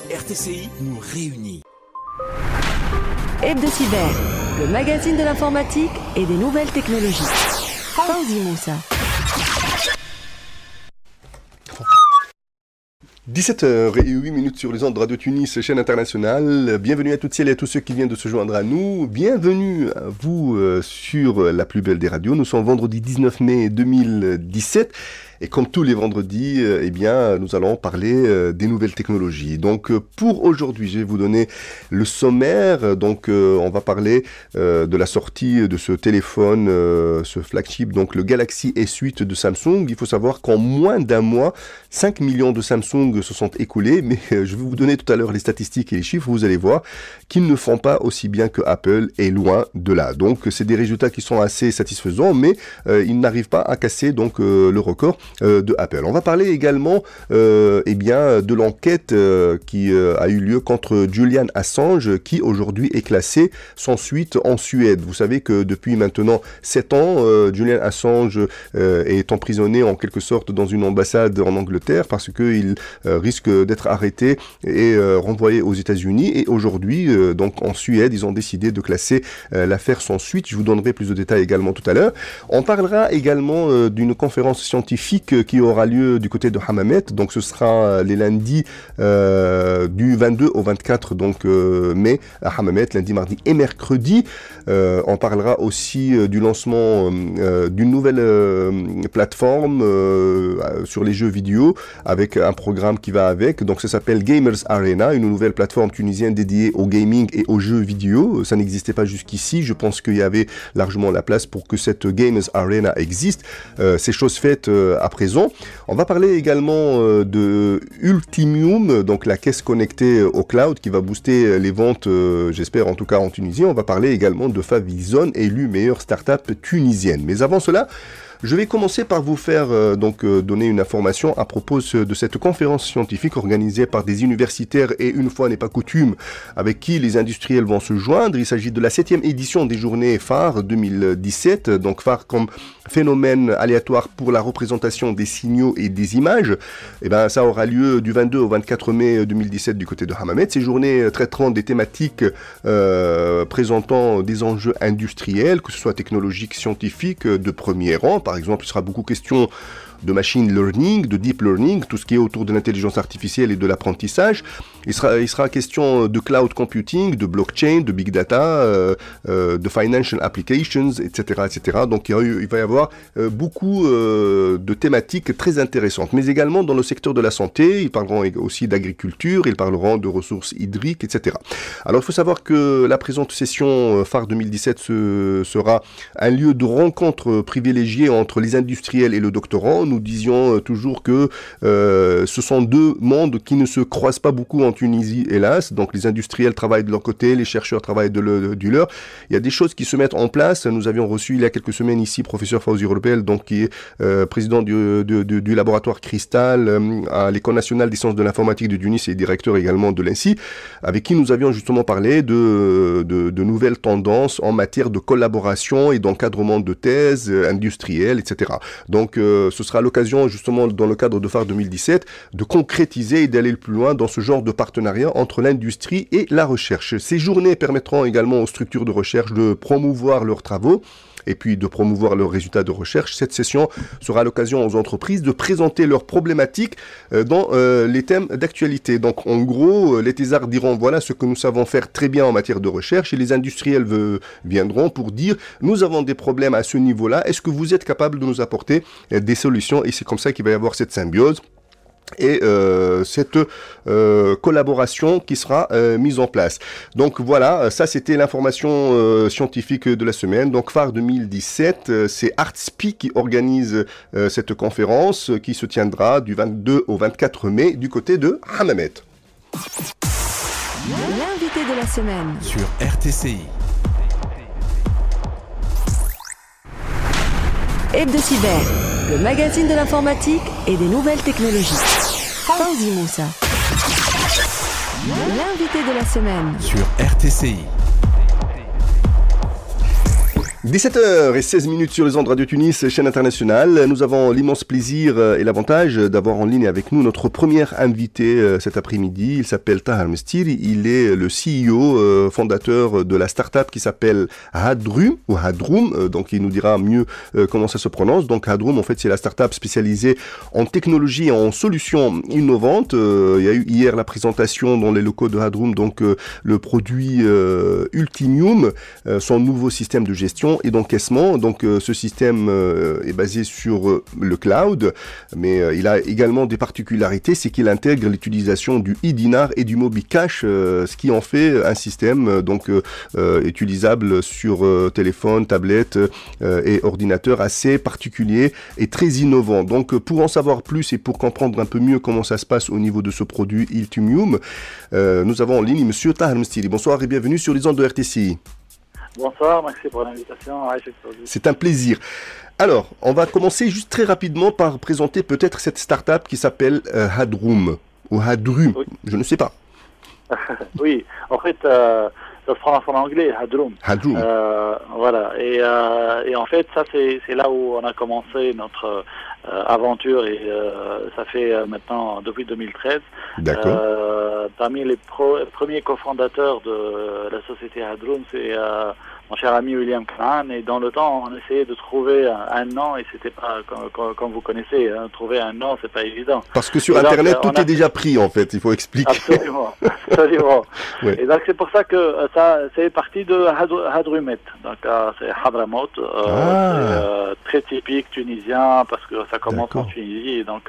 RTCI nous réunit. Hebdo-Cyber, le magazine de l'informatique et des nouvelles technologies. Fawzi Moussa. 17h08 sur les ondes de Radio Tunis, chaîne internationale. Bienvenue à toutes celles et à tous ceux qui viennent de se joindre à nous. Bienvenue à vous sur la plus belle des radios. Nous sommes vendredi 19 mai 2017. Et comme tous les vendredis, nous allons parler des nouvelles technologies. Donc, pour aujourd'hui, je vais vous donner le sommaire. Donc, on va parler de la sortie de ce téléphone, ce flagship, donc le Galaxy S8 de Samsung. Il faut savoir qu'en moins d'un mois, 5 millions de Samsung se sont écoulés. Mais je vais vous donner tout à l'heure les statistiques et les chiffres. Vous allez voir qu'ils ne font pas aussi bien que Apple et loin de là. Donc, c'est des résultats qui sont assez satisfaisants, mais ils n'arrivent pas à casser donc le record de Apple. On va parler également de l'enquête qui a eu lieu contre Julian Assange, qui aujourd'hui est classé sans suite en Suède. Vous savez que depuis maintenant 7 ans, Julian Assange est emprisonné en quelque sorte dans une ambassade en Angleterre parce qu'il risque d'être arrêté et renvoyé aux États-Unis. Et aujourd'hui, donc en Suède, ils ont décidé de classer l'affaire sans suite. Je vous donnerai plus de détails également tout à l'heure. On parlera également d'une conférence scientifique qui aura lieu du côté de Hammamet. Donc ce sera les lundis du 22 au 24 mai à Hammamet, lundi, mardi et mercredi. On parlera aussi du lancement d'une nouvelle plateforme sur les jeux vidéo avec un programme qui va avec. Donc ça s'appelle Gamers Arena, une nouvelle plateforme tunisienne dédiée au gaming et aux jeux vidéo. Ça n'existait pas jusqu'ici. Je pense qu'il y avait largement la place pour que cette Gamers Arena existe. C'est chose faite à présent. On va parler également de Ultimium, donc la caisse connectée au cloud qui va booster les ventes, j'espère en tout cas en Tunisie. On va parler également de Favizon, élue meilleure start-up tunisienne. Mais avant cela, je vais commencer par vous faire donner une information à propos de cette conférence scientifique organisée par des universitaires et une fois n'est pas coutume avec qui les industriels vont se joindre. Il s'agit de la 7e édition des journées phare 2017, donc phare comme phénomène aléatoire pour la représentation des signaux et des images. Et ça aura lieu du 22 au 24 mai 2017 du côté de Hammamet. Ces journées traiteront des thématiques présentant des enjeux industriels, que ce soit technologiques, scientifiques, de premier rang. Par exemple, il sera beaucoup question de machine learning, de deep learning, tout ce qui est autour de l'intelligence artificielle et de l'apprentissage. Il sera question de cloud computing, de blockchain, de big data, de financial applications, etc., etc. Donc il va y avoir beaucoup de thématiques très intéressantes. Mais également dans le secteur de la santé, ils parleront aussi d'agriculture, ils parleront de ressources hydriques, etc. Alors il faut savoir que la présente session phare 2017 sera un lieu de rencontre privilégié entre les industriels et le doctorant. Nous disions toujours que ce sont deux mondes qui ne se croisent pas beaucoup en Tunisie, hélas. Donc les industriels travaillent de leur côté, les chercheurs travaillent du leur. Il y a des choses qui se mettent en place. Nous avions reçu il y a quelques semaines ici professeur Fawzi Rebel, donc qui est président du laboratoire Cristal à l'École nationale des sciences de l'informatique de Tunis et directeur également de l'INSI, avec qui nous avions justement parlé de nouvelles tendances en matière de collaboration et d'encadrement de thèses industrielles, etc. Donc ce sera l'occasion justement dans le cadre de phare 2017 de concrétiser et d'aller le plus loin dans ce genre de partenariat entre l'industrie et la recherche. Ces journées permettront également aux structures de recherche de promouvoir leurs travaux et puis de promouvoir leurs résultats de recherche. Cette session sera l'occasion aux entreprises de présenter leurs problématiques dans les thèmes d'actualité. Donc en gros, les thésards diront voilà ce que nous savons faire très bien en matière de recherche et les industriels viendront pour dire nous avons des problèmes à ce niveau-là, est-ce que vous êtes capable de nous apporter des solutions? Et c'est comme ça qu'il va y avoir cette symbiose et cette collaboration qui sera mise en place. Donc voilà, ça c'était l'information scientifique de la semaine. Donc phare 2017, c'est Artspi qui organise cette conférence qui se tiendra du 22 au 24 mai du côté de Hammamet. L'invité de la semaine sur RTCI. Hebdo-Cyber, le magazine de l'informatique et des nouvelles technologies. Fawzi Moussa. L'invité de la semaine sur RTCI. 17h16 sur les ondes Radio Tunis, chaîne internationale. Nous avons l'immense plaisir et l'avantage d'avoir en ligne avec nous notre premier invité cet après-midi. Il s'appelle Tahar Mestiri. Il est le CEO, fondateur de la start-up qui s'appelle Hadrum ou Hadrum. Donc il nous dira mieux comment ça se prononce. Donc Hadrum, en fait, c'est la start-up spécialisée en technologie et en solutions innovantes. Il y a eu hier la présentation dans les locaux de Hadrum, donc le produit Ultimium, son nouveau système de gestion et d'encaissement. Donc ce système est basé sur le cloud, mais il a également des particularités, c'est qu'il intègre l'utilisation du e-dinar et du MobiCash, ce qui en fait un système utilisable sur téléphone, tablette et ordinateur assez particulier et très innovant. Donc pour en savoir plus et pour comprendre un peu mieux comment ça se passe au niveau de ce produit Ultimium, nous avons en ligne Monsieur Tahar Mestiri. Bonsoir et bienvenue sur les ondes de RTCI. Bonsoir, merci pour l'invitation. C'est un plaisir. Alors, on va commencer juste très rapidement par présenter peut-être cette start-up qui s'appelle Hadrum ou Hadrum, oui. Je ne sais pas. Oui, en fait, ça se prononce en anglais, Hadrum. Hadrum. Voilà, et en fait, ça c'est là où on a commencé notre aventure et ça fait maintenant depuis 2013. D'accord. Parmi les premiers cofondateurs de la société Hadrum, c'est mon cher ami William Kahn, et dans le temps, on essayait de trouver un nom, et c'était pas, comme vous connaissez, hein, trouver un nom, c'est pas évident. Parce que sur Internet, tout est déjà pris, en fait, il faut expliquer. Absolument, absolument. Ouais. Et donc, c'est pour ça que ça, c'est parti de Hadrumet. Donc, c'est Hadramaut, très typique tunisien, parce que ça commence en Tunisie, et donc,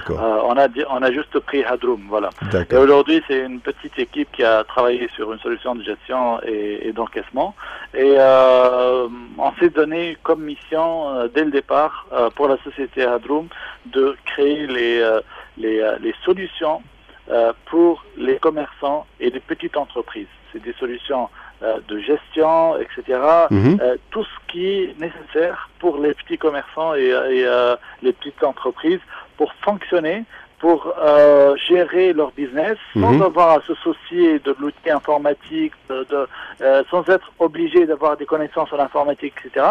on a juste pris Hadrum, voilà. Et aujourd'hui, c'est une petite équipe qui a travaillé sur une solution de gestion et d'encaissement. Et on s'est donné comme mission dès le départ pour la société Hadrum de créer les solutions pour les commerçants et les petites entreprises. C'est des solutions de gestion, etc. Tout ce qui est nécessaire pour les petits commerçants et les petites entreprises pour fonctionner, pour gérer leur business sans avoir à se soucier de l'outil informatique, sans être obligé d'avoir des connaissances en informatique, etc.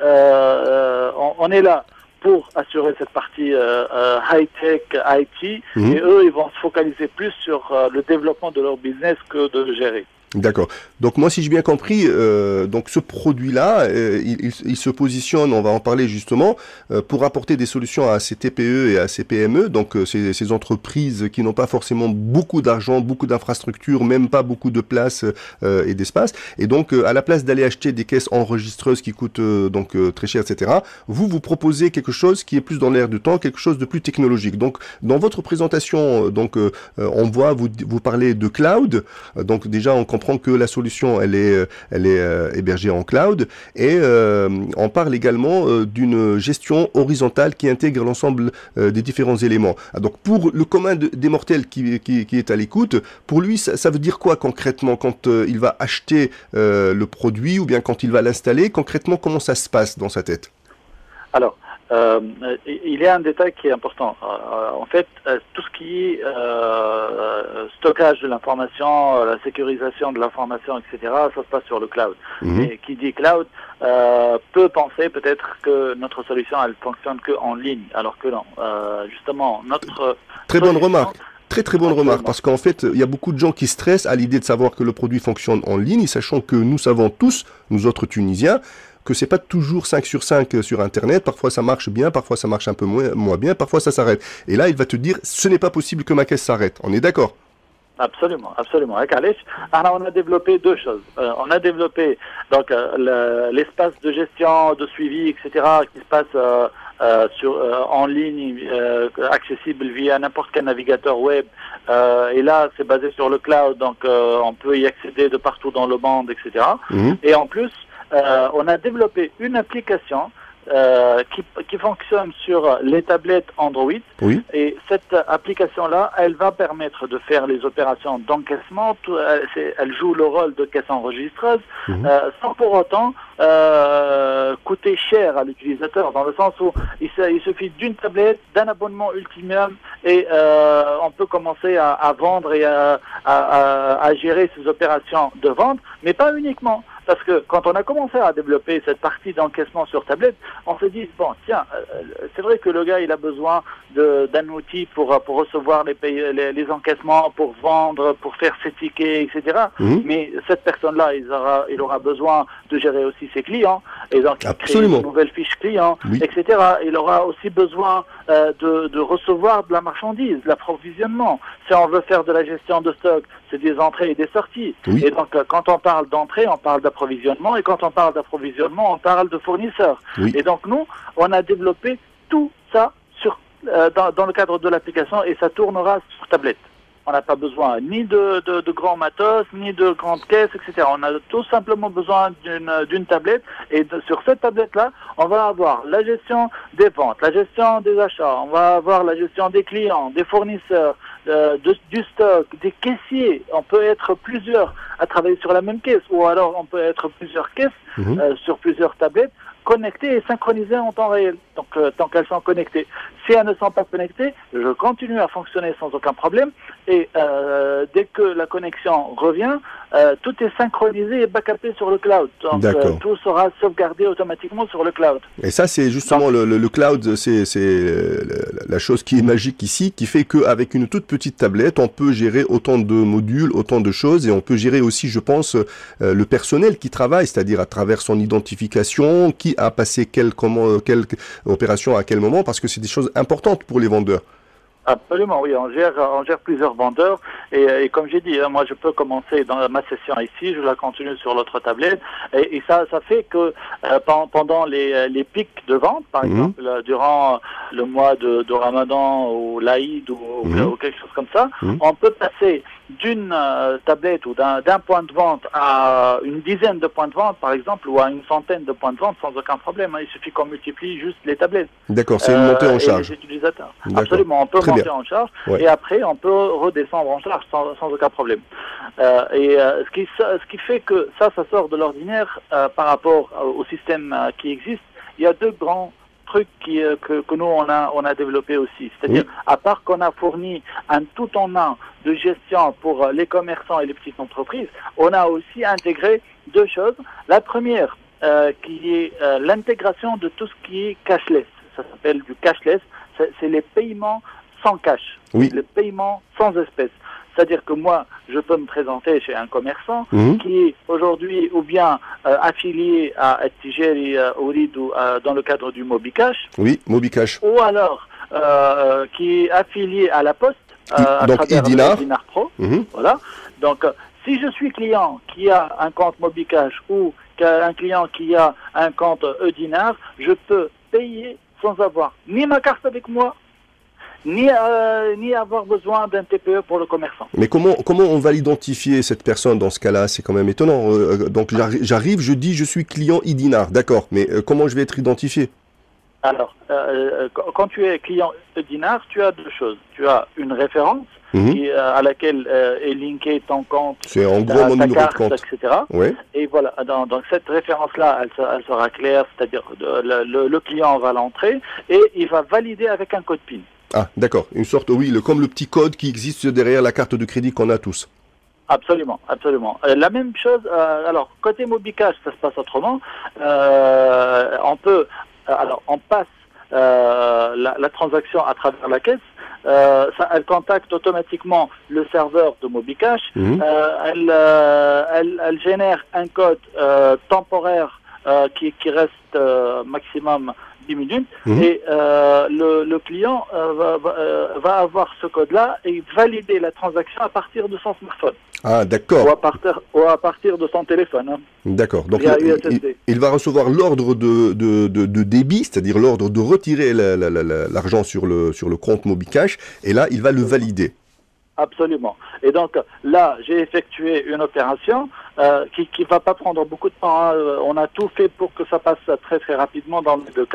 On est là pour assurer cette partie high-tech, IT, et eux, ils vont se focaliser plus sur le développement de leur business que de le gérer. D'accord. Donc moi, si j'ai bien compris, donc ce produit-là, il se positionne, on va en parler justement, pour apporter des solutions à ces TPE et à ces PME, donc ces entreprises qui n'ont pas forcément beaucoup d'argent, beaucoup d'infrastructures, même pas beaucoup de place et d'espace. Et donc, à la place d'aller acheter des caisses enregistreuses qui coûtent donc très cher, etc., vous proposez quelque chose qui est plus dans l'air du temps, quelque chose de plus technologique. Donc, dans votre présentation, donc on voit vous parlez de cloud. Donc déjà, on comprend que la solution elle est hébergée en cloud, et on parle également d'une gestion horizontale qui intègre l'ensemble des différents éléments. Donc pour le commun des mortels qui est à l'écoute, pour lui ça veut dire quoi concrètement quand il va acheter le produit ou bien quand il va l'installer? Concrètement, comment ça se passe dans sa tête? Alors, il y a un détail qui est important. En fait, tout ce qui est stockage de l'information, la sécurisation de l'information, etc., ça se passe sur le cloud. Et qui dit cloud peut penser peut-être que notre solution, elle fonctionne qu'en ligne, alors que non. Justement, notre... Très bonne remarque. Très bonne remarque, parce qu'en fait, il y a beaucoup de gens qui stressent à l'idée de savoir que le produit fonctionne en ligne, sachant que nous savons tous, nous autres Tunisiens, que c'est pas toujours 5 sur 5 sur Internet. Parfois ça marche bien, parfois ça marche un peu moins bien, parfois ça s'arrête. Et là, il va te dire, ce n'est pas possible que ma caisse s'arrête. On est d'accord? Absolument, absolument. Alors, on a développé deux choses. On a développé donc l'espace de gestion, de suivi, etc., qui se passe en ligne, accessible via n'importe quel navigateur web. Et là, c'est basé sur le cloud, donc on peut y accéder de partout dans le monde, etc. Et en plus, on a développé une application qui fonctionne sur les tablettes Android. Et cette application-là, elle va permettre de faire les opérations d'encaissement. Elle joue le rôle de caisse enregistreuse sans pour autant coûter cher à l'utilisateur, dans le sens où il suffit d'une tablette, d'un abonnement Ultimium, et on peut commencer à vendre et à gérer ces opérations de vente, mais pas uniquement. Parce que quand on a commencé à développer cette partie d'encaissement sur tablette, on s'est dit, bon, tiens, c'est vrai que le gars, il a besoin d'un outil pour recevoir les encaissements, pour vendre, pour faire ses tickets, etc. Mais cette personne-là, il aura besoin de gérer aussi ses clients, et donc créer une nouvelle fiche client, etc. Il aura aussi besoin de recevoir de la marchandise, de l'approvisionnement. Si on veut faire de la gestion de stock, c'est des entrées et des sorties. Et donc, quand on parle d'entrée, on parle d'approvisionnement, et quand on parle d'approvisionnement, on parle de fournisseurs. Et donc, nous, on a développé tout ça dans le cadre de l'application, et ça tournera sur tablette. On n'a pas besoin ni de grands matos, ni de grandes caisses, etc. On a tout simplement besoin d'une tablette. Et sur cette tablette-là, on va avoir la gestion des ventes, la gestion des achats, on va avoir la gestion des clients, des fournisseurs, du stock, des caissiers. On peut être plusieurs à travailler sur la même caisse, ou alors on peut être plusieurs caisses sur plusieurs tablettes, connectées et synchronisées en temps réel, donc tant qu'elles sont connectées. Si elles ne sont pas connectées, je continue à fonctionner sans aucun problème, et dès que la connexion revient, tout est synchronisé et backupé sur le cloud. Donc tout sera sauvegardé automatiquement sur le cloud. Et ça, c'est justement le cloud, c'est la chose qui est magique ici, qui fait qu'avec une toute petite tablette, on peut gérer autant de modules, autant de choses, et on peut gérer aussi, je pense, le personnel qui travaille, c'est-à-dire à travers son identification, qui a passé quelle opération à quel moment, parce que c'est des choses importantes pour les vendeurs. Absolument, oui, on gère plusieurs vendeurs, et comme j'ai dit, moi je peux commencer dans ma session ici, je la continue sur l'autre tablette, et ça fait que pendant les pics de vente, par exemple, durant le mois de Ramadan ou l'Aïd ou quelque chose comme ça, on peut passer d'une tablette ou d'un point de vente à une dizaine de points de vente, par exemple, ou à une centaine de points de vente sans aucun problème. Il suffit qu'on multiplie juste les tablettes. D'accord, c'est une montée en charge. Les utilisateurs. Absolument, on peut monter en charge, et après on peut redescendre en charge sans aucun problème. Ce qui fait que ça sort de l'ordinaire par rapport au système qui existe. Il y a deux grands trucs que nous on a développé aussi, c'est-à-dire à part qu'on a fourni un tout en un de gestion pour les commerçants et les petites entreprises, on a aussi intégré deux choses. La première qui est l'intégration de tout ce qui est cashless. Ça s'appelle du cashless, c'est les paiements sans cash, les paiements sans espèces. C'est-à-dire que moi, je peux me présenter chez un commerçant qui est aujourd'hui ou bien affilié à Tijeri Ourid ou dans le cadre du MobiCash. Oui, MobiCash. Ou alors qui est affilié à la Poste à travers Dinar Pro. Voilà. Donc, si je suis client qui a un compte MobiCash ou un client qui a un compte Dinar, je peux payer sans avoir ni ma carte avec moi, ni avoir besoin d'un TPE pour le commerçant. Mais comment on va l'identifier, cette personne, dans ce cas-là? C'est quand même étonnant. Donc j'arrive, je dis je suis client Dinar, d'accord, mais comment je vais être identifié? Alors, quand tu es client Dinar, tu as deux choses. Tu as une référence à laquelle est linké ton compte, c'est en gros mon numéro de compte, etc. Et voilà, donc cette référence-là, elle sera claire, c'est-à-dire le client va l'entrer et il va valider avec un code PIN. Ah, d'accord. Une sorte, comme le petit code qui existe derrière la carte de crédit qu'on a tous. Absolument, absolument. La même chose, alors, côté MobiCash, ça se passe autrement. On passe la transaction à travers la caisse. Elle contacte automatiquement le serveur de MobiCash. Elle génère un code temporaire qui reste maximum 10 minutes, et le client va avoir ce code-là et valider la transaction à partir de son smartphone. Ah, d'accord. Ou à partir de son téléphone. D'accord. Donc il va recevoir l'ordre de débit, c'est-à-dire l'ordre de retirer l'argent sur le compte MobiCash, et là, il va le valider. Absolument. Et donc là, j'ai effectué une opération qui va pas prendre beaucoup de temps. On a tout fait pour que ça passe très très rapidement dans les deux cas.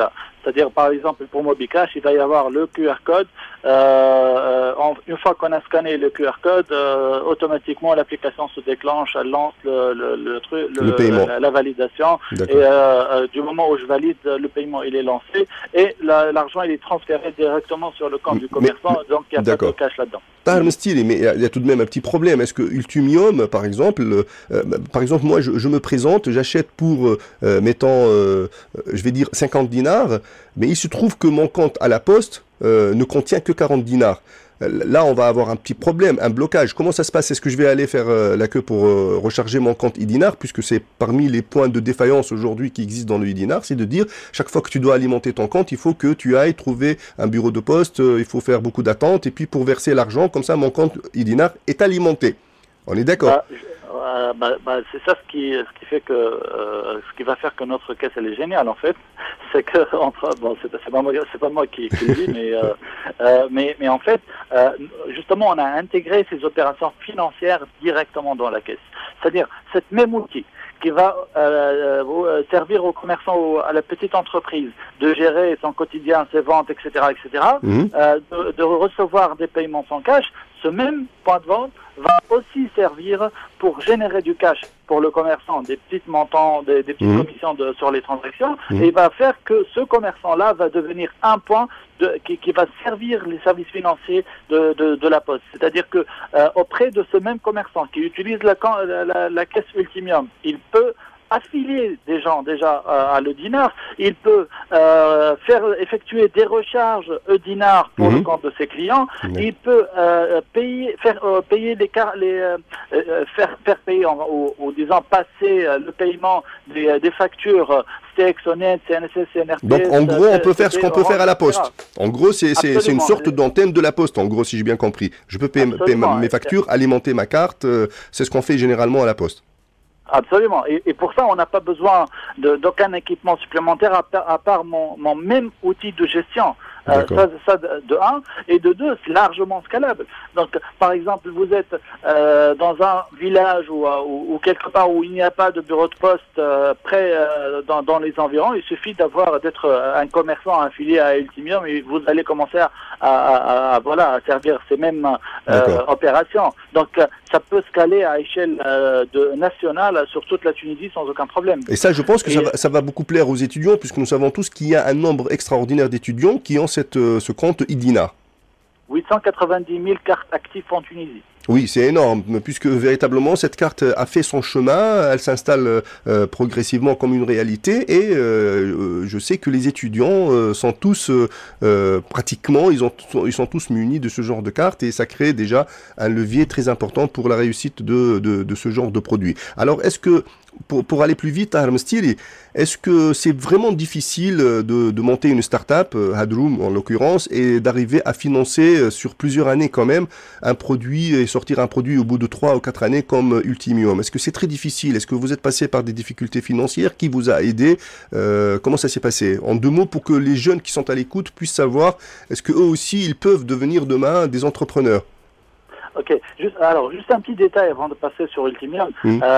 C'est-à-dire, par exemple, pour Mobicash, il va y avoir le QR code. Une fois qu'on a scanné le QR code, automatiquement, l'application se déclenche, elle lance le paiement. La validation. Et du moment où je valide, le paiement, il est lancé. Et l'argent, il est transféré directement sur le compte du commerçant. Donc, il n'y a pas de cash là-dedans. Mais il y a tout de même un petit problème. Est-ce que Ultimium, par exemple, moi, je me présente, j'achète pour, je vais dire 50 dinars, mais il se trouve que mon compte à la poste ne contient que 40 dinars. Là, on va avoir un petit problème, un blocage. Comment ça se passe? Est-ce que je vais aller faire la queue pour recharger mon compte e-dinar, puisque c'est parmi les points de défaillance aujourd'hui qui existent dans le e-dinar, c'est de dire, chaque fois que tu dois alimenter ton compte, il faut que tu ailles trouver un bureau de poste, il faut faire beaucoup d'attentes, et puis pour verser l'argent, comme ça, mon compte e-dinar est alimenté. On est d'accord? C'est ça ce qui fait que ce qui va faire que notre caisse elle est géniale en fait, c'est que c'est pas moi qui le dis, mais en fait justement on a intégré ces opérations financières directement dans la caisse. C'est-à-dire cette même outil qui va servir aux commerçants, à la petite entreprise, de gérer son quotidien, ses ventes, etc., de recevoir des paiements sans cash. Ce même point de vente va aussi servir pour générer du cash pour le commerçant, des petits montants, des petites commissions sur les transactions, et il va faire que ce commerçant-là va devenir un point qui va servir les services financiers de la Poste. C'est-à-dire que auprès de ce même commerçant qui utilise la caisse Ultimium, il peut affilier des gens déjà à l'E-Dinar, il peut effectuer des recharges E-Dinar pour le compte de ses clients, il peut faire payer ou disons passer le paiement des factures STEX, ONET, CNSS, CNRPS. Donc en gros, on peut faire ce qu'on peut faire à la Poste. En gros, c'est une sorte d'antenne de la Poste, en gros, si j'ai bien compris. Je peux payer mes factures, alimenter ma carte, c'est ce qu'on fait généralement à la Poste. Absolument. Et pour ça, on n'a pas besoin d'aucun équipement supplémentaire à part mon même outil de gestion. Ça de 1, et de 2, c'est largement scalable. Donc, par exemple, vous êtes dans un village ou quelque part où il n'y a pas de bureau de poste près dans les environs, il suffit d'être un commerçant affilié à Ultimium et vous allez commencer à servir ces mêmes opérations. Donc, ça peut scaler à échelle nationale sur toute la Tunisie sans aucun problème. Et ça, je pense que ça va beaucoup plaire aux étudiants, puisque nous savons tous qu'il y a un nombre extraordinaire d'étudiants qui ont ce compte e-dinar. 890 000 cartes actives en Tunisie. Oui, c'est énorme, puisque véritablement cette carte a fait son chemin, elle s'installe progressivement comme une réalité, et je sais que les étudiants sont tous pratiquement, ils sont tous munis de ce genre de carte, et ça crée déjà un levier très important pour la réussite de ce genre de produit. Alors, est-ce que pour aller plus vite à Armstili, est-ce que c'est vraiment difficile de monter une start-up, Hadroom en l'occurrence, et d'arriver à financer sur plusieurs années quand même un produit et sortir un produit au bout de 3 ou 4 années comme Ultimium? Est-ce que c'est très difficile? Est-ce que vous êtes passé par des difficultés financières? Qui vous a aidé? Comment ça s'est passé? En 2 mots, pour que les jeunes qui sont à l'écoute puissent savoir, est-ce qu'eux aussi, ils peuvent devenir demain des entrepreneurs? Ok, juste un petit détail avant de passer sur Ultimium. Il y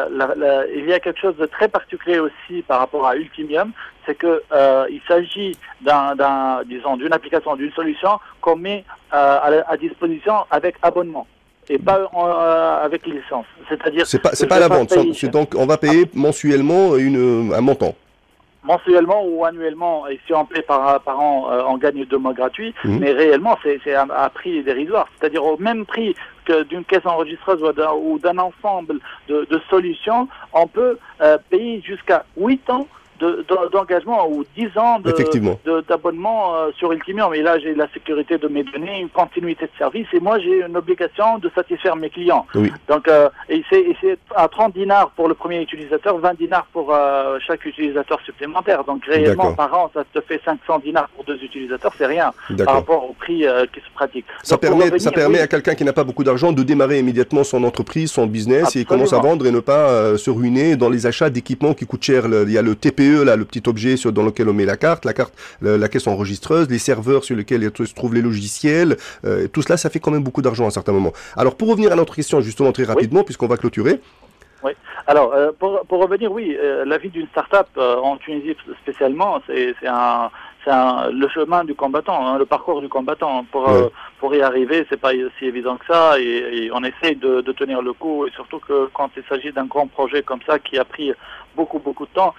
a quelque chose de très particulier aussi par rapport à Ultimium, c'est que il s'agit d'une application, d'une solution qu'on met à disposition avec abonnement et pas avec licence. C'est-à-dire, c'est pas la vente. Donc on va payer mensuellement un montant. Mensuellement ou annuellement, et si on paie par an, on gagne 2 mois gratuits, mais réellement c'est à prix dérisoire, c'est-à-dire au même prix que d'une caisse enregistreuse ou d'un ensemble de solutions, on peut payer jusqu'à 8 ans d'engagement ou 10 ans d'abonnement sur Ultimium. Et là, j'ai la sécurité de mes données, une continuité de service, et moi, j'ai une obligation de satisfaire mes clients. Oui. Donc, et c'est à 30 dinars pour le premier utilisateur, 20 dinars pour chaque utilisateur supplémentaire. Donc, réellement, par an, ça te fait 500 dinars pour 2 utilisateurs, c'est rien par rapport au prix qui se pratique. Ça permet à quelqu'un qui n'a pas beaucoup d'argent de démarrer immédiatement son entreprise, son business. Absolument. Et commence à vendre et ne pas se ruiner dans les achats d'équipements qui coûtent cher. Il y a le TPE, là, le petit objet dans lequel on met la carte, la caisse enregistreuse, les serveurs sur lesquels se trouvent les logiciels, tout cela, ça fait quand même beaucoup d'argent à un certain moment. Alors, pour revenir à notre question, justement, très rapidement, puisqu'on va clôturer. Oui. Alors, pour revenir, la vie d'une start-up en Tunisie spécialement, c'est le chemin du combattant, le parcours du combattant. Pour y arriver, c'est pas si évident que ça, et on essaye de tenir le coup, et surtout que quand il s'agit d'un grand projet comme ça qui a pris beaucoup de temps,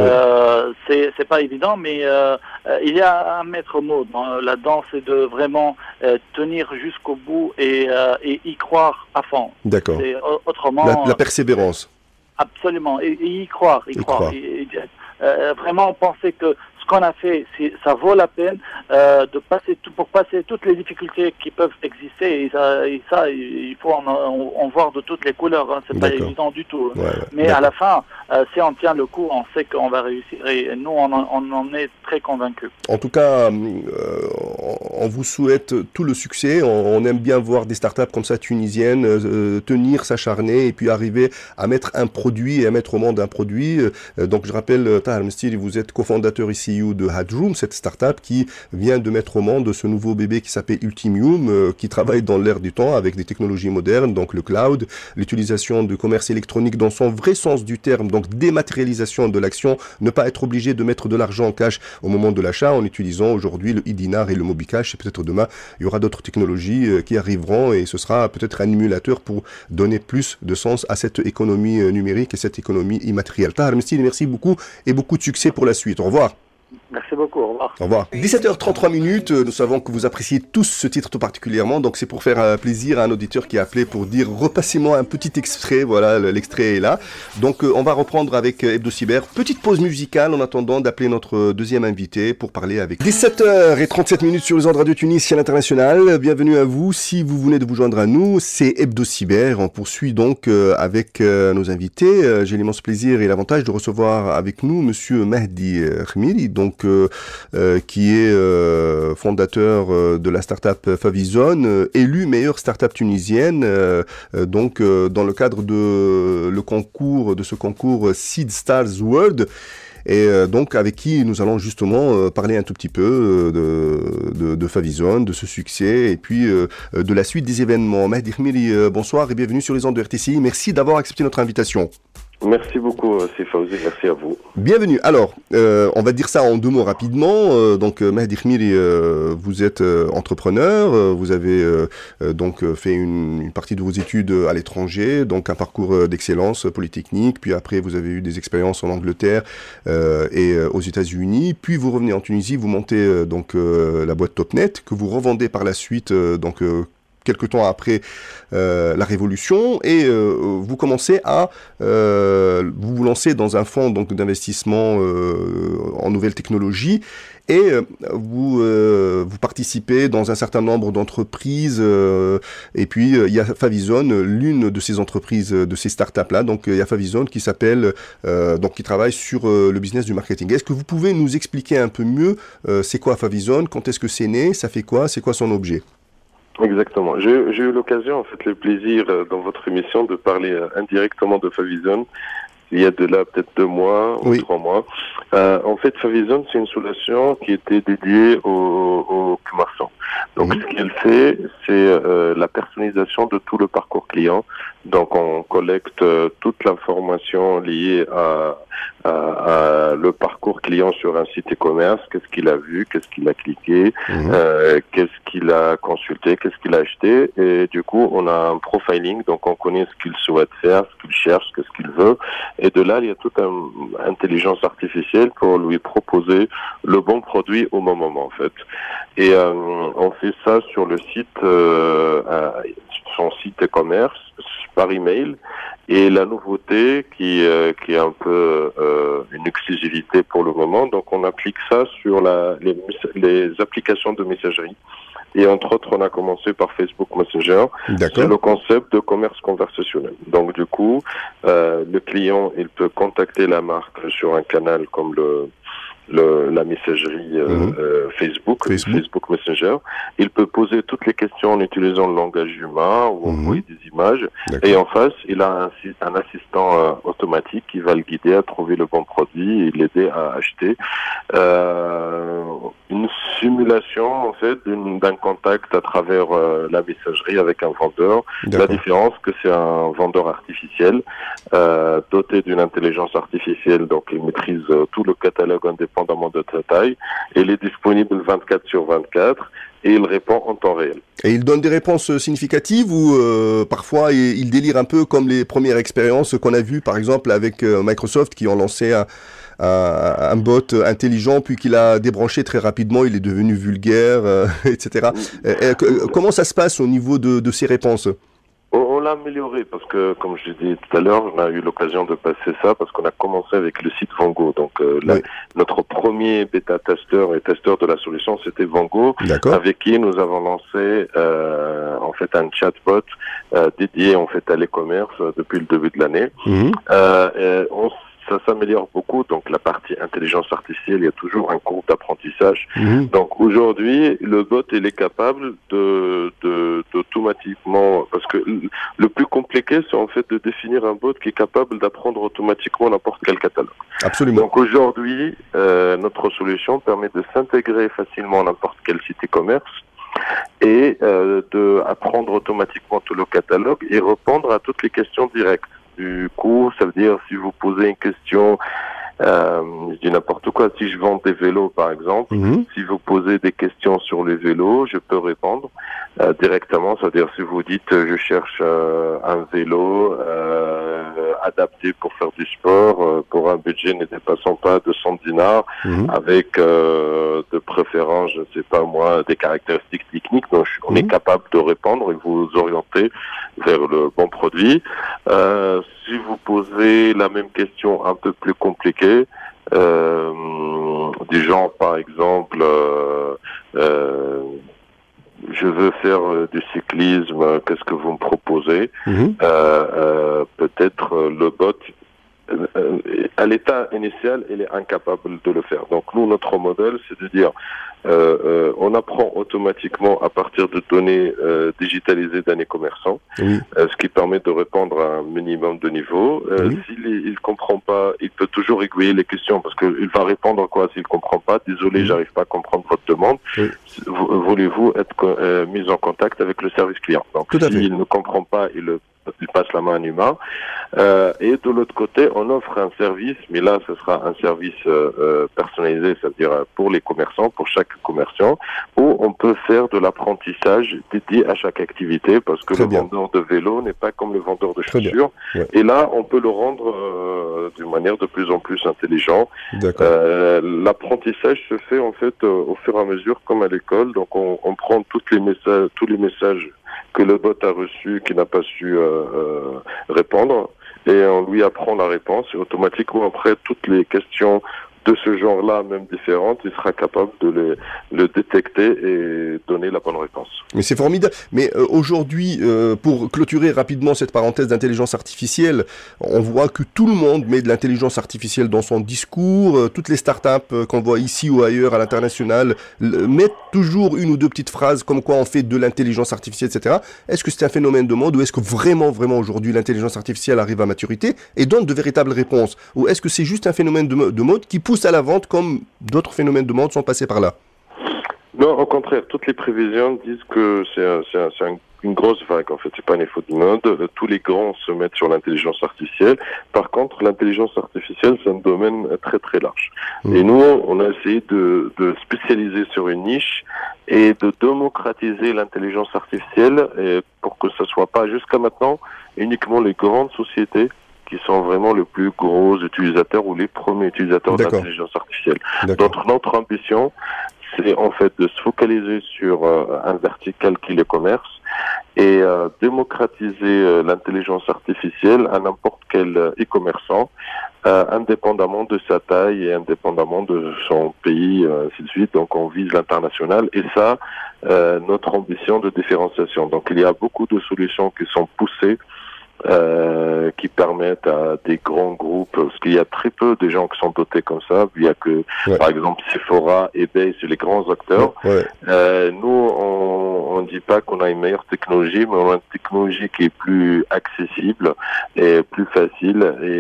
c'est pas évident, mais il y a un maître mot là-dedans, c'est de vraiment tenir jusqu'au bout et y croire à fond. D'accord. Autrement, la persévérance. Absolument, et y croire. Vraiment penser que ce qu'on a fait, ça vaut la peine pour passer toutes les difficultés qui peuvent exister, et ça il faut en voir de toutes les couleurs, hein. C'est pas évident du tout. Mais à la fin, si on tient le coup, on sait qu'on va réussir, et nous on en est très convaincus. En tout cas, on vous souhaite tout le succès. On aime bien voir des startups comme ça tunisiennes tenir, s'acharner et puis arriver à mettre un produit et à mettre au monde un produit. Donc je rappelle, Tahar Mstiri, vous êtes cofondateur ici de Hadroom, cette start-up qui vient de mettre au monde ce nouveau bébé qui s'appelle Ultimium, qui travaille dans l'air du temps avec des technologies modernes, donc le cloud, l'utilisation du commerce électronique dans son vrai sens du terme, donc dématérialisation de l'action, ne pas être obligé de mettre de l'argent en cash au moment de l'achat en utilisant aujourd'hui le e-dinar et le MobiCash, et peut-être demain il y aura d'autres technologies qui arriveront, et ce sera peut-être un émulateur pour donner plus de sens à cette économie numérique et cette économie immatérielle. Tahar Mstiri, merci beaucoup et beaucoup de succès pour la suite. Au revoir. Merci beaucoup, au revoir. Au revoir. 17h33 minutes, nous savons que vous appréciez tous ce titre tout particulièrement, donc c'est pour faire plaisir à un auditeur qui a appelé pour dire repassez-moi un petit extrait, voilà, l'extrait est là. Donc on va reprendre avec Hebdo Cyber, petite pause musicale en attendant d'appeler notre deuxième invité pour parler avec 17h37 minutes sur les ondes Radio Tunis à l'international. Bienvenue à vous, si vous venez de vous joindre à nous, c'est Hebdo Cyber. On poursuit donc avec nos invités. J'ai l'immense plaisir et l'avantage de recevoir avec nous monsieur Mehdi Khmiri, donc qui est fondateur de la start-up Favizon, élu meilleure start-up tunisienne, donc dans le cadre de ce concours Seed Stars World. Et donc avec qui nous allons justement parler un tout petit peu de Favizon, de ce succès et puis de la suite des événements. Mehdi Khmiri, bonsoir et bienvenue sur les ondes de RTCI. Merci d'avoir accepté notre invitation. Merci beaucoup, c'est Fawzi, merci à vous. Bienvenue. Alors, on va dire ça en deux mots rapidement. Donc, Mehdi Khmiri, vous êtes entrepreneur, vous avez donc fait une partie de vos études à l'étranger, donc un parcours d'excellence polytechnique, puis après vous avez eu des expériences en Angleterre et aux États-Unis, puis vous revenez en Tunisie, vous montez donc la boîte Topnet, que vous revendez par la suite, donc quelque temps après la Révolution, et vous commencez à vous lancer dans un fonds donc d'investissement en nouvelles technologies, et vous participez dans un certain nombre d'entreprises, et puis il y a Favizon, l'une de ces entreprises, de ces startups là, donc il y a Favizon qui s'appelle donc qui travaille sur le business du marketing. Est-ce que vous pouvez nous expliquer un peu mieux c'est quoi Favizon, quand est-ce que c'est né, ça fait quoi, c'est quoi son objet? Exactement. J'ai eu l'occasion, en fait, le plaisir dans votre émission de parler indirectement de Favizon il y a de là peut-être 2 mois ou 3 mois. En fait, Favizon, c'est une solution qui était dédiée aux commerçants. Donc, ce qu'elle fait, c'est la personnalisation de tout le parcours client. Donc, on collecte toute l'information liée à le parcours client sur un site e-commerce. Qu'est-ce qu'il a vu, qu'est-ce qu'il a cliqué, qu'est-ce qu'il a consulté, qu'est-ce qu'il a acheté. Et du coup, on a un profiling, donc on connaît ce qu'il souhaite faire, ce qu'il cherche, qu'est-ce qu'il veut. Et de là, il y a toute une intelligence artificielle pour lui proposer le bon produit au bon moment, en fait. Et on fait ça sur le site, son site e-commerce, par email. Et la nouveauté qui est un peu une exclusivité pour le moment, donc on applique ça sur les applications de messagerie. Et entre autres, on a commencé par Facebook Messenger. C'est le concept de commerce conversationnel. Donc du coup, le client, il peut contacter la marque sur un canal comme la messagerie Facebook Messenger. Il peut poser toutes les questions en utilisant le langage humain ou envoyer des images. Et en face, il a un assistant automatique qui va le guider à trouver le bon produit et l'aider à acheter. Une simulation en fait d'un contact à travers la messagerie avec un vendeur. La différence que c'est un vendeur artificiel doté d'une intelligence artificielle, donc il maîtrise tout le catalogue indépendant indépendamment de ta taille. Il est disponible 24/24 et il répond en temps réel. Et il donne des réponses significatives ou parfois il délire un peu comme les premières expériences qu'on a vues par exemple avec Microsoft qui ont lancé un bot intelligent puis qu'il a débranché très rapidement, il est devenu vulgaire, etc. Comment ça se passe au niveau de ces réponses ? On l'a amélioré parce que, comme je l'ai dit tout à l'heure, on a eu l'occasion de passer ça parce qu'on a commencé avec le site Vango. Donc, notre premier bêta-testeur et testeur de la solution, c'était Vango, avec qui nous avons lancé en fait un chatbot dédié en fait à l'e-commerce depuis le début de l'année. Ça s'améliore beaucoup, donc la partie intelligence artificielle, il y a toujours un cours d'apprentissage. Donc aujourd'hui, le bot, il est capable d'automatiquement, parce que le plus compliqué, c'est en fait de définir un bot qui est capable d'apprendre automatiquement n'importe quel catalogue. Absolument. Donc aujourd'hui, notre solution permet de s'intégrer facilement à n'importe quel site e-commerce et d'apprendre automatiquement tout le catalogue et répondre à toutes les questions directes. Du coup, ça veut dire si vous posez une question, je dis n'importe quoi, si je vends des vélos par exemple, si vous posez des questions sur les vélos, je peux répondre directement. C'est-à-dire si vous dites je cherche un vélo adapté pour faire du sport, pour un budget ne dépassant pas 200 dinars, avec de préférence, je ne sais pas moi, des caractéristiques techniques, donc on est capable de répondre et vous orienter vers le bon produit. Si vous posez la même question un peu plus compliquée, du genre par exemple, je veux faire du cyclisme, qu'est-ce que vous me proposez? Peut-être le bot, à l'état initial, il est incapable de le faire. Donc nous, notre modèle, c'est de dire, on apprend automatiquement à partir de données digitalisées d'un e-commerçant, ce qui permet de répondre à un minimum de niveau. S'il ne comprend pas, il peut toujours aiguiller les questions, parce qu'il va répondre quoi s'il ne comprend pas? Désolé, j'arrive pas à comprendre votre demande. Voulez-vous être mis en contact avec le service client? Donc s'il ne comprend pas, il passe la main à un humain. Et de l'autre côté, on offre un service, mais là, ce sera un service personnalisé, c'est-à-dire pour les commerçants, pour chaque commerçant, où on peut faire de l'apprentissage dédié à chaque activité, parce que le vendeur de vélo n'est pas comme le vendeur de chaussures. Et là, on peut le rendre d'une manière de plus en plus intelligent. L'apprentissage se fait en fait au fur et à mesure, comme à l'école. Donc, on prend tous les messages que le bot a reçu, qui n'a pas su répondre, et on lui apprend la réponse, et automatiquement après toutes les questions de ce genre-là, même différentes, il sera capable de le détecter et donner la bonne réponse. Mais c'est formidable. Mais aujourd'hui, pour clôturer rapidement cette parenthèse d'intelligence artificielle, on voit que tout le monde met de l'intelligence artificielle dans son discours. Toutes les startups qu'on voit ici ou ailleurs à l'international mettent toujours une ou deux petites phrases comme quoi on fait de l'intelligence artificielle, etc. Est-ce que c'est un phénomène de mode ou est-ce que vraiment aujourd'hui l'intelligence artificielle arrive à maturité et donne de véritables réponses? Ou est-ce que c'est juste un phénomène de mode qui pousse à la vente comme d'autres phénomènes de mode sont passés par là? Non, au contraire, toutes les prévisions disent que c'est une grosse vague, en fait, c'est pas un effet de mode. Tous les grands se mettent sur l'intelligence artificielle. Par contre, l'intelligence artificielle, c'est un domaine très très large. Et nous, on a essayé de spécialiser sur une niche et de démocratiser l'intelligence artificielle pour que ce soit pas jusqu'à maintenant uniquement les grandes sociétés qui sont vraiment les plus gros utilisateurs ou les premiers utilisateurs de l'intelligence artificielle. Donc notre ambition, c'est en fait de se focaliser sur un vertical qui est le commerce et démocratiser l'intelligence artificielle à n'importe quel e-commerçant, indépendamment de sa taille et indépendamment de son pays, ainsi de suite. Donc on vise l'international et ça, notre ambition de différenciation. Donc il y a beaucoup de solutions qui sont poussées qui permettent à des grands groupes, parce qu'il y a très peu de gens qui sont dotés comme ça. Il y a que, par exemple, Sephora, eBay, c'est les grands acteurs. Nous, on dit pas qu'on a une meilleure technologie, mais on a une technologie qui est plus accessible et plus facile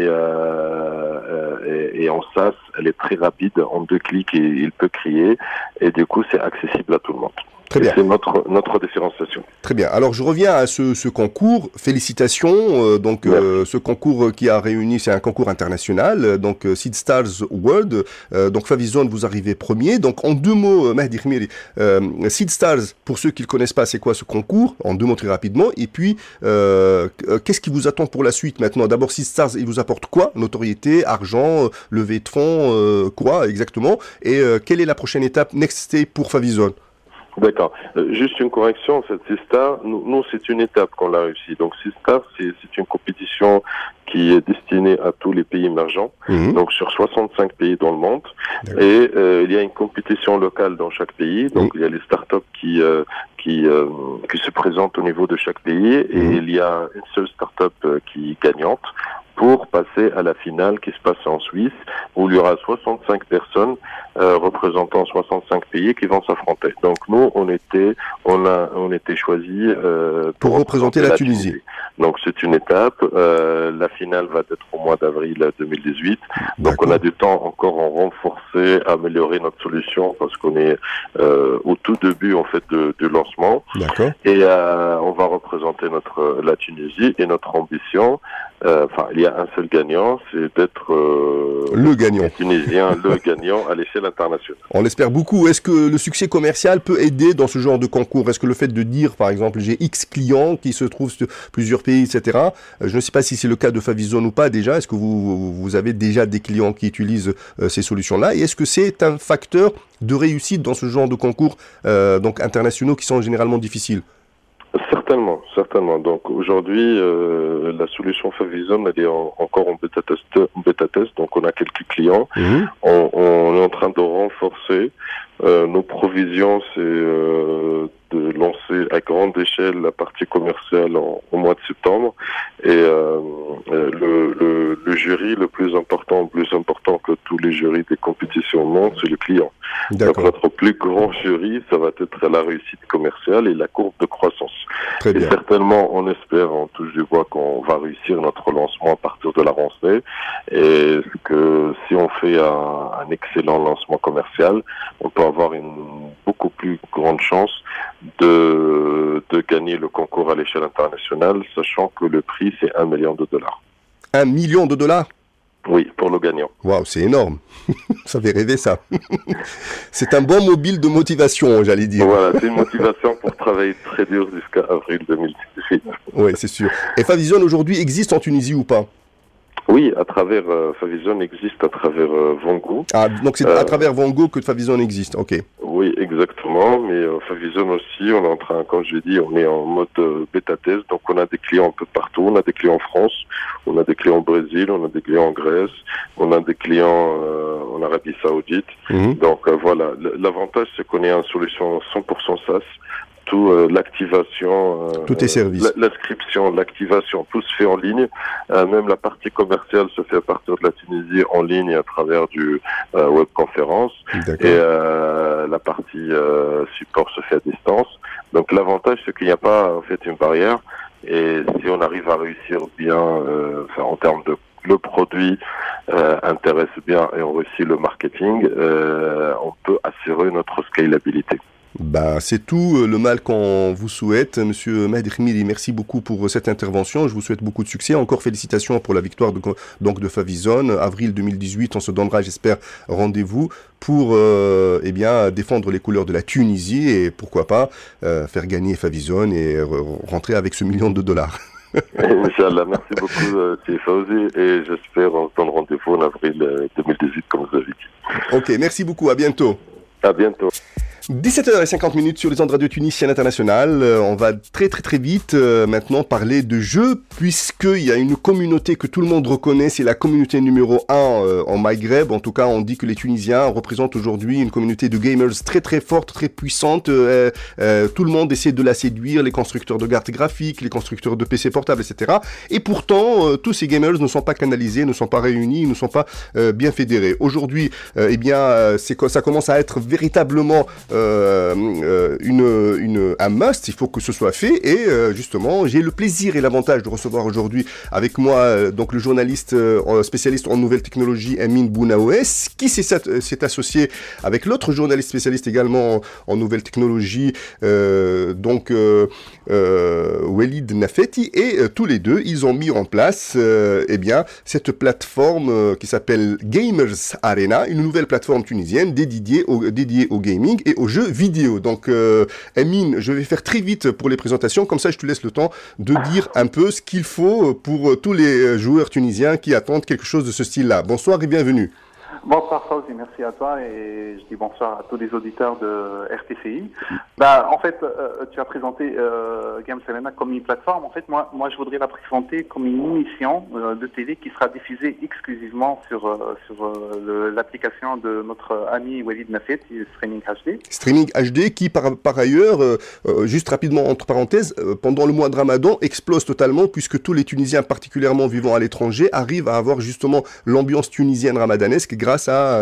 et en SaaS, elle est très rapide. En 2 clics, il peut créer et du coup, c'est accessible à tout le monde. Très bien. C'est notre différenciation. Très bien. Alors je reviens à ce concours. Félicitations. Ce concours qui a réuni, c'est un concours international. Donc Seed Stars World. Donc Favizon, vous arrivez premier. Donc en 2 mots, Mehdi Khmiri, Seed Stars, pour ceux qui ne connaissent pas, c'est quoi ce concours? En 2 mots très rapidement. Et puis qu'est-ce qui vous attend pour la suite maintenant? D'abord Seed Stars, il vous apporte quoi? Notoriété, argent, levée de fonds, quoi exactement? Et quelle est la prochaine étape, next step pour Favizon? D'accord. Juste une correction, en fait, Seed Stars, nous c'est une étape qu'on l'a réussi. Donc Seed Stars, c'est une compétition qui est destinée à tous les pays émergents, donc sur 65 pays dans le monde. Et il y a une compétition locale dans chaque pays. Donc il y a les startups qui se présentent au niveau de chaque pays, et il y a une seule startup qui est gagnante pour passer à la finale qui se passe en Suisse, où il y aura 65 personnes représentant 65 pays qui vont s'affronter. Donc nous, on était choisis pour représenter la Tunisie. Donc c'est une étape. La finale va être au mois d'avril 2018. Donc on a du temps encore à renforcer, à améliorer notre solution, parce qu'on est au tout début en fait du lancement. D'accord. Et on va représenter la Tunisie, et notre ambition. Il y a un seul gagnant, c'est d'être le gagnant tunisien, le gagnant à l'échelle internationale. On l'espère beaucoup. Est-ce que le succès commercial peut aider dans ce genre de concours? Est-ce que le fait de dire, par exemple, j'ai X clients qui se trouvent sur plusieurs pays, etc. Je ne sais pas si c'est le cas de Favizon ou pas déjà. Est-ce que vous avez déjà des clients qui utilisent ces solutions-là? Et est-ce que c'est un facteur de réussite dans ce genre de concours donc internationaux qui sont généralement difficiles? Certainement. Donc aujourd'hui, la solution Favizon, elle est encore en bêta test. Donc on a quelques clients. On est en train de renforcer. Nos provisions, c'est de lancer à grande échelle la partie commerciale au mois de septembre. Et le jury le plus important que tous les jurys des compétitions au monde, c'est le client. Donc notre plus grand jury, ça va être la réussite commerciale et la courbe de croissance. Très bien. Et certainement, on espère, on touche du bois, qu'on va réussir notre lancement à partir de la rentrée. Et que si on fait un excellent lancement commercial, on peut avoir une beaucoup plus grande chance de gagner le concours à l'échelle internationale, sachant que le prix, c'est $1 million. $1 million? Oui, pour le gagnant. Waouh, c'est énorme. Ça fait rêver, ça. C'est un bon mobile de motivation, j'allais dire. Voilà, c'est une motivation pour travailler très dur jusqu'à avril 2018. Oui, c'est sûr. Et Favizon aujourd'hui existe en Tunisie ou pas? Oui, Favizon existe à travers Vango. Ah, donc c'est à travers Vango que Favizon existe, ok. Oui, exactement, mais Favizon aussi, on est en train, comme je l'ai dit, on est en mode bêta test, donc on a des clients un peu partout, on a des clients en France, on a des clients au Brésil, on a des clients en Grèce, on a des clients en Arabie Saoudite. Donc voilà, l'avantage c'est qu'on est en solution 100% SaaS. Tout l'activation, tout est service. L'inscription, l'activation, tout se fait en ligne. Même la partie commerciale se fait à partir de la Tunisie en ligne à travers du webconférence. Et la partie support se fait à distance. Donc l'avantage, c'est qu'il n'y a pas en fait une barrière. Et si on arrive à réussir bien, en termes de le produit intéresse bien et on réussit le marketing, on peut assurer notre scalabilité. C'est tout le mal qu'on vous souhaite, Monsieur Mehdi Khmiri. Merci beaucoup pour cette intervention. Je vous souhaite beaucoup de succès. Encore félicitations pour la victoire de Favizon. Avril 2018, on se donnera, j'espère, rendez-vous pour défendre les couleurs de la Tunisie et pourquoi pas faire gagner Favizon et rentrer avec ce $1 million. Inch'Allah, merci beaucoup, c'est Fawzi, et j'espère on se donne rendez-vous en avril 2018, comme vous avez dit. Ok, merci beaucoup. À bientôt. À bientôt. 17h50 sur les ondes radio Tunisienne Internationale. On va très vite maintenant parler de jeux, puisqu'il y a une communauté que tout le monde reconnaît, c'est la communauté numéro 1 en Maghreb. En tout cas, on dit que les Tunisiens représentent aujourd'hui une communauté de gamers très forte, très puissante. Tout le monde essaie de la séduire, les constructeurs de cartes graphiques, les constructeurs de PC portables, etc. Et pourtant, tous ces gamers ne sont pas canalisés, ne sont pas réunis, ne sont pas bien fédérés. Aujourd'hui, ça commence à être véritablement un must, il faut que ce soit fait. Et justement, j'ai le plaisir et l'avantage de recevoir aujourd'hui avec moi donc le journaliste spécialiste en nouvelles technologies, Amin Bounaoues, qui s'est associé avec l'autre journaliste spécialiste également en nouvelles technologies, Walid Nafeti, et tous les deux, ils ont mis en place cette plateforme qui s'appelle Gamers Arena, une nouvelle plateforme tunisienne dédiée au gaming et aux jeux vidéo. Donc, Amin, je vais faire très vite pour les présentations, comme ça je te laisse le temps de dire un peu ce qu'il faut pour tous les joueurs tunisiens qui attendent quelque chose de ce style-là. Bonsoir et bienvenue. Bonsoir Fawzi, merci à toi et je dis bonsoir à tous les auditeurs de RTCI. En fait, tu as présenté Games Arena comme une plateforme. En fait, moi je voudrais la présenter comme une émission de télé qui sera diffusée exclusivement sur l'application de notre ami Walid Nafeti, Streaming HD. Streaming HD qui par ailleurs, juste rapidement entre parenthèses, pendant le mois de Ramadan explose totalement puisque tous les Tunisiens particulièrement vivant à l'étranger arrivent à avoir justement l'ambiance tunisienne ramadanesque grâce à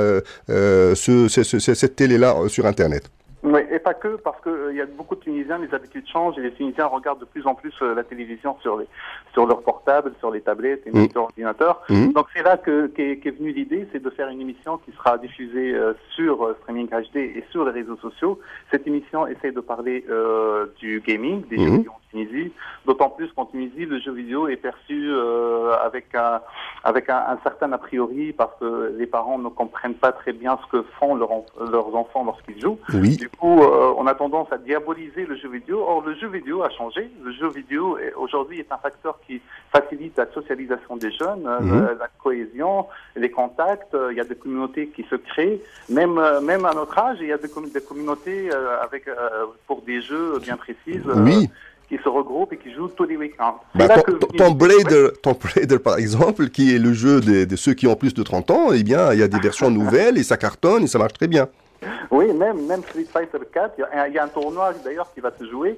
cette télé-là sur Internet. Oui, et pas que, parce qu'il y a beaucoup de Tunisiens, les habitudes changent, et les Tunisiens regardent de plus en plus la télévision sur leurs portables, sur les tablettes et même sur l'ordinateur. Donc c'est là qu'est venue l'idée, c'est de faire une émission qui sera diffusée sur Streaming HD et sur les réseaux sociaux. Cette émission essaie de parler du gaming, des jeux vidéo en Tunisie, d'autant plus qu'en Tunisie, le jeu vidéo est perçu avec un certain a priori, parce que les parents ne comprennent pas très bien ce que font leurs enfants lorsqu'ils jouent. Oui. Du coup, on a tendance à diaboliser le jeu vidéo. Or, le jeu vidéo a changé. Le jeu vidéo, aujourd'hui, est un facteur qui facilite la socialisation des jeunes, la cohésion, les contacts. Il y a des communautés qui se créent. Même à notre âge, il y a des communautés pour des jeux bien précises. Qui se regroupent et qui jouent tous les week-ends. Tomb Raider, par exemple, qui est le jeu de ceux qui ont plus de 30 ans, eh bien, il y a des versions nouvelles et ça cartonne et ça marche très bien. Oui, même Street Fighter 4, il y a un tournoi d'ailleurs qui va se jouer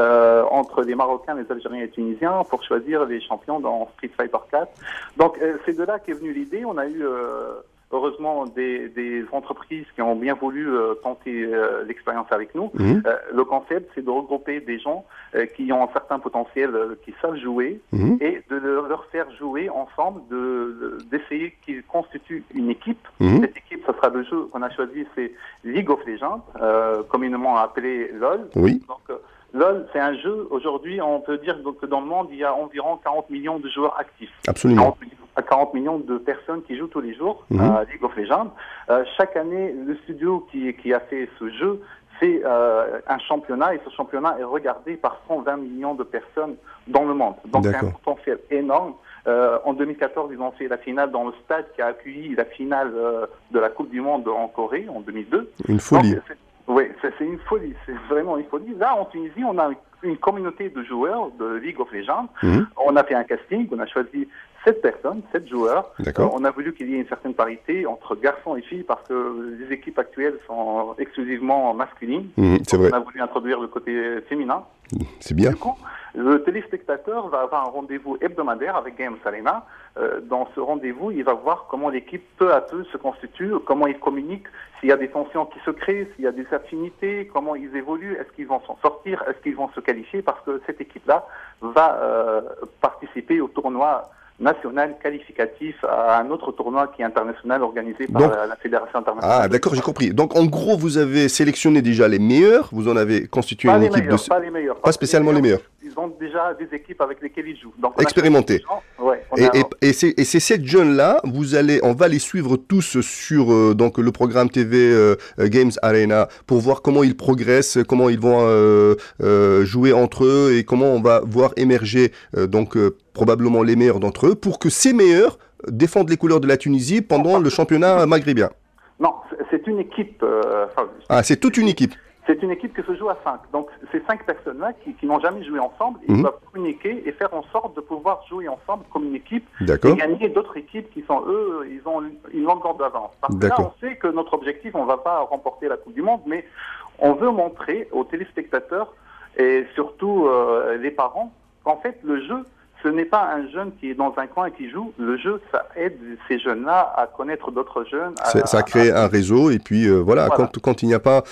entre les Marocains, les Algériens et les Tunisiens pour choisir les champions dans Street Fighter 4. Donc c'est de là qu'est venue l'idée. On a eu heureusement des entreprises qui ont bien voulu tenter l'expérience avec nous. Le concept, c'est de regrouper des gens qui ont un certain potentiel, qui savent jouer, et de leur faire jouer ensemble, d'essayer qu'ils constituent une équipe. Cette équipe, ce sera le jeu qu'on a choisi, c'est League of Legends, communément appelé LOL. Donc, LOL, c'est un jeu, aujourd'hui, on peut dire que dans le monde, il y a environ 40 millions de joueurs actifs. Absolument. 40 millions de personnes qui jouent tous les jours à League of Legends. Chaque année, le studio qui a fait ce jeu fait un championnat, et ce championnat est regardé par 120 millions de personnes dans le monde. Donc c'est un potentiel énorme. En 2014, ils ont fait la finale dans le stade qui a accueilli la finale de la Coupe du Monde en Corée en 2002. Une folie. Oui, c'est une folie, c'est vraiment une folie. Là, en Tunisie, on a une communauté de joueurs de League of Legends. On a fait un casting, on a choisi 7 personnes, 7 joueurs. On a voulu qu'il y ait une certaine parité entre garçons et filles parce que les équipes actuelles sont exclusivement masculines. C'est vrai. On a voulu introduire le côté féminin. C'est bien. Du coup, le téléspectateur va avoir un rendez-vous hebdomadaire avec Games Arena. Dans ce rendez-vous, il va voir comment l'équipe peu à peu se constitue, comment ils communiquent, s'il y a des tensions qui se créent, s'il y a des affinités, comment ils évoluent, est-ce qu'ils vont s'en sortir, est-ce qu'ils vont se qualifier, parce que cette équipe-là va participer au tournoi national qualificatif à un autre tournoi qui est international organisé par la Fédération internationale. Ah, d'accord, j'ai compris. Donc, en gros, vous avez sélectionné déjà les meilleurs, vous en avez constitué une équipe de... Pas les meilleurs. Pas spécialement les meilleurs. Ils ont déjà des équipes avec lesquelles ils jouent. Donc, expérimentés. Et ces 7 jeunes-là, on va les suivre tous sur donc, le programme TV Games Arena pour voir comment ils progressent, comment ils vont jouer entre eux et comment on va voir émerger probablement les meilleurs d'entre eux pour que ces meilleurs défendent les couleurs de la Tunisie pendant le championnat maghrébin. Non, c'est une équipe. C'est toute une équipe. C'est une équipe qui se joue à 5. Donc, ces 5 personnes-là qui n'ont jamais joué ensemble, ils doivent communiquer et faire en sorte de pouvoir jouer ensemble comme une équipe et gagner d'autres équipes qui sont, eux, ils ont une longueur d'avance. Parce que là, on sait que notre objectif, on ne va pas remporter la Coupe du Monde, mais on veut montrer aux téléspectateurs et surtout les parents qu'en fait, le jeu, ce n'est pas un jeune qui est dans un coin et qui joue. Le jeu, ça aide ces jeunes-là à connaître d'autres jeunes. Ça crée un réseau et puis voilà. Quand il n'y a pas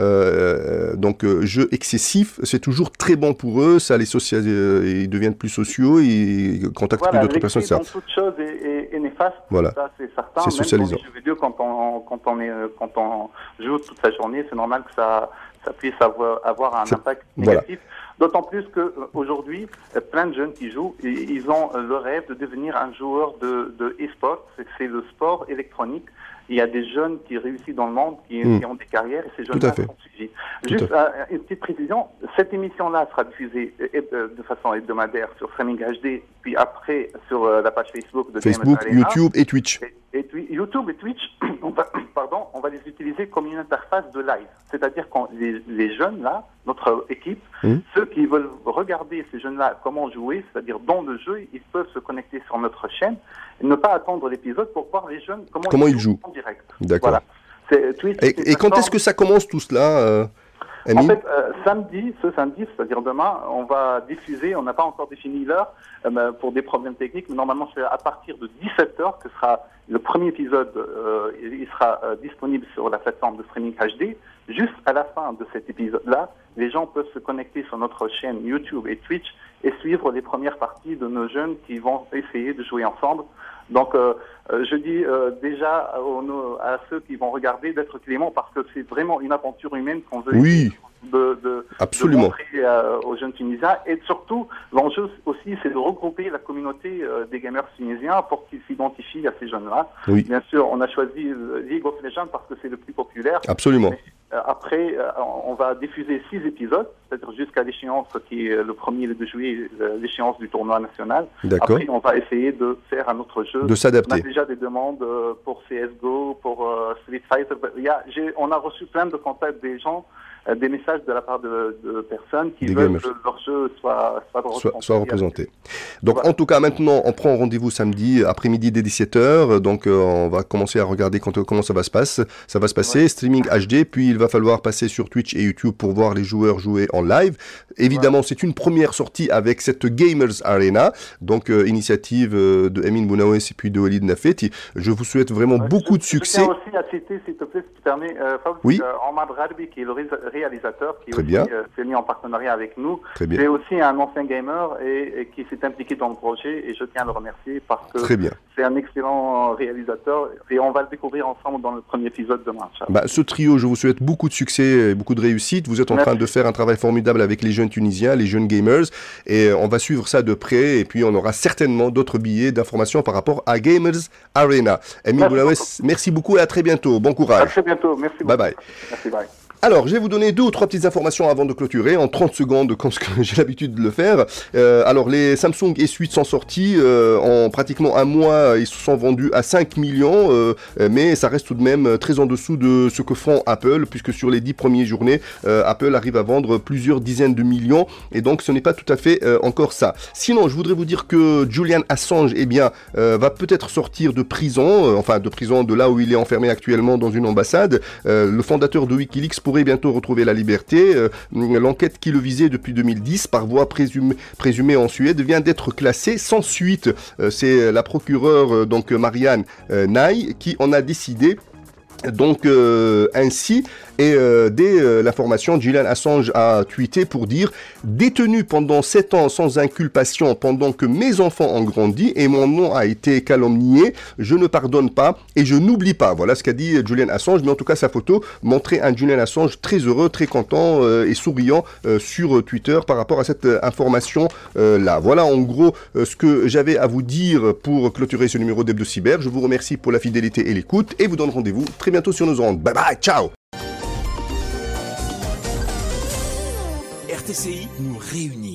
jeu excessif, c'est toujours très bon pour eux. Ça les ils deviennent plus sociaux, ils contactent plus d'autres personnes. Dans toute chose est néfaste. Voilà. Ça, c'est certain. C'est socialisant. Même dans les jeux vidéo, quand on joue toute sa journée, c'est normal que ça puisse avoir un impact négatif. Voilà. D'autant plus qu'aujourd'hui, plein de jeunes qui jouent, ils ont le rêve de devenir un joueur de e-sport. C'est le sport électronique. Il y a des jeunes qui réussissent dans le monde, qui ont des carrières, et ces jeunes-là sont suivis. Juste une petite précision, cette émission-là sera diffusée de façon hebdomadaire sur Streaming HD, puis après sur la page Facebook de Facebook, YouTube et Twitch. YouTube et Twitch, on va les utiliser comme une interface de live. C'est-à-dire que les jeunes, là, notre équipe, ceux qui veulent regarder ces jeunes-là, comment jouer, c'est-à-dire dans le jeu, ils peuvent se connecter sur notre chaîne et ne pas attendre l'épisode pour voir les jeunes comment ils jouent en direct. D'accord. Voilà. Twitch, et quand est-ce que ça commence tout cela En fait, ce samedi, c'est-à-dire demain, on va diffuser, on n'a pas encore défini l'heure pour des problèmes techniques, mais normalement c'est à partir de 17h que sera le premier épisode, il sera disponible sur la plateforme de streaming HD. Juste à la fin de cet épisode-là, les gens peuvent se connecter sur notre chaîne YouTube et Twitch et suivre les premières parties de nos jeunes qui vont essayer de jouer ensemble. Donc, je dis déjà à ceux qui vont regarder d'être clément parce que c'est vraiment une aventure humaine qu'on veut de montrer aux jeunes Tunisiens. Et surtout, l'enjeu aussi, c'est de regrouper la communauté des gamers tunisiens pour qu'ils s'identifient à ces jeunes-là. Oui. Bien sûr, on a choisi League of Legends parce que c'est le plus populaire. Absolument. Mais, après, on va diffuser 6 épisodes, c'est-à-dire jusqu'à l'échéance qui est le 1er de juillet, l'échéance du tournoi national. D'accord. Après, on va essayer de faire un autre jeu. De s'adapter. On a déjà des demandes pour CSGO, pour Street Fighter. On a reçu plein de contacts des gens, des messages de la part de personnes qui veulent que leur jeu soit représenté. Donc voilà. En tout cas maintenant on prend rendez-vous samedi après-midi dès 17h, donc on va commencer à regarder comment ça va se passer, streaming HD, puis il va falloir passer sur Twitch et YouTube pour voir les joueurs jouer en live. Évidemment c'est une première sortie avec cette Gamers Arena, donc initiative de Emin Bounawes et puis de Walid Nafeti. Je vous souhaite vraiment beaucoup de succès. Je tiens aussi à citer, s'il te plaît, si tu permets, Omar Gharbi qui est le réalisateur qui s'est mis en partenariat avec nous. C'est aussi un ancien gamer et qui s'est impliqué dans le projet et je tiens à le remercier parce que c'est un excellent réalisateur et on va le découvrir ensemble dans le premier épisode demain. Ce trio, je vous souhaite beaucoup de succès et beaucoup de réussite. Vous êtes en train de faire un travail formidable avec les jeunes Tunisiens, les jeunes gamers et on va suivre ça de près et puis on aura certainement d'autres billets d'informations par rapport à Gamers Arena. Emin Bounawes, merci beaucoup et à très bientôt. Bon courage. À très bientôt. Merci beaucoup. Bye bye. Merci, bye. Alors, je vais vous donner 2 ou 3 petites informations avant de clôturer, en 30 secondes, comme j'ai l'habitude de le faire. Alors, les Samsung S8 sont sortis, en pratiquement un mois, ils se sont vendus à 5 millions, mais ça reste tout de même très en dessous de ce que font Apple, puisque sur les 10 premières journées, Apple arrive à vendre plusieurs dizaines de millions, et donc ce n'est pas tout à fait encore ça. Sinon, je voudrais vous dire que Julian Assange, va peut-être sortir de prison, de là où il est enfermé actuellement dans une ambassade. Le fondateur de Wikileaks pourrait bientôt retrouver la liberté. L'enquête qui le visait depuis 2010 par voie présumée en Suède vient d'être classée sans suite. C'est la procureure Marianne Nay qui en a décidé. Donc ainsi, et dès l'information, Julian Assange a tweeté pour dire « Détenu pendant 7 ans sans inculpation pendant que mes enfants ont grandi et mon nom a été calomnié, je ne pardonne pas et je n'oublie pas ». Voilà ce qu'a dit Julian Assange, mais en tout cas sa photo montrait un Julian Assange très heureux, très content et souriant sur Twitter par rapport à cette information-là. Voilà en gros ce que j'avais à vous dire pour clôturer ce numéro d'Hebdo Cyber. Je vous remercie pour la fidélité et l'écoute et vous donne rendez-vous très bientôt sur nos ondes. Bye bye, ciao. RTCI nous réunit.